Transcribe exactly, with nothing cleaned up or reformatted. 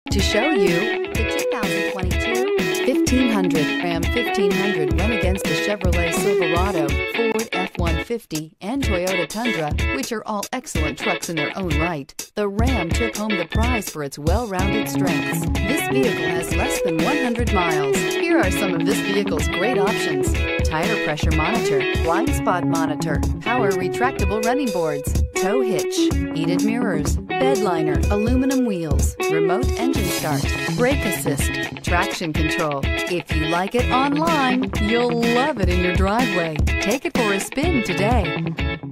To show you the two thousand twenty-two fifteen hundred. Ram fifteen hundred went against the Chevrolet Silverado, Ford F one fifty, and Toyota Tundra, which are all excellent trucks in their own right. The Ram took home the prize for its well-rounded strengths. This vehicle has less than one hundred miles. Here are some of this vehicle's great options: tire pressure monitor, blind spot monitor, power retractable running boards, tow hitch, heated mirrors, bed liner, aluminum wheels, remote engine start, brake assist, traction control. If you like it online, you'll love it in your driveway. Take it for a spin today.